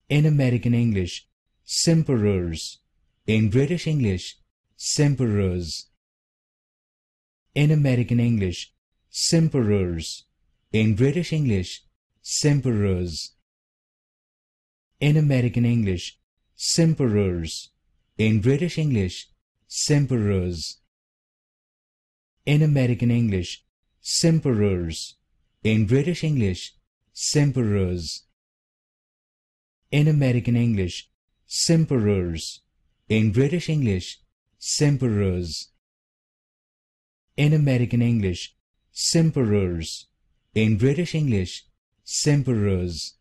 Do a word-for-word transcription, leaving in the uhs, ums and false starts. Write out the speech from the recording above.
In American English, Simperers. In British English, Simperers. In American English, Simperers. In British English, Simperers. In American English, Simperers. In British English, Simperers. In American English, Simperers. In British English, Simperers. In American English, Simperers. In British English, Simperers. In American English, Simperers. In British English, Simperers.